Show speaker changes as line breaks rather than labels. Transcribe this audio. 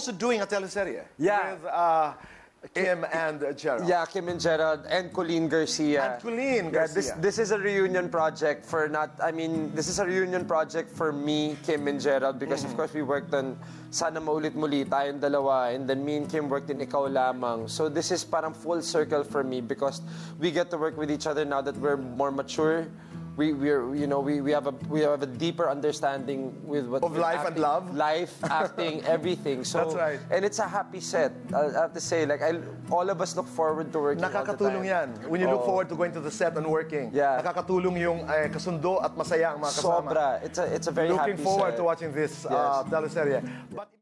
also doing a teleserye.
Yeah.
With Kim and Gerald.
Yeah, Kim and Gerald and Colleen Garcia.
And Colleen
Yeah,
Garcia.
this is a reunion project for this is a reunion project for me, Kim and Gerald, because of course we worked on Sana Maulit Muli tayong dalawa, and then me and Kim worked in Ikaw Lamang. So this is parang full circle for me because we get to work with each other now that we're more mature. We have a deeper understanding with what
Of life and love?
Life, acting, everything. So,
That's right.
And it's a happy set. I have to say, like, all of us look forward to working all the
Nakakatulong
time.
yan. When you look forward to going to the set and working,
Yeah.
nakakatulong yung kasundo at masaya ang mga kasama.
Sobra. It's a very happy
Looking forward
set.
to watching this
Yes.
teleserye. But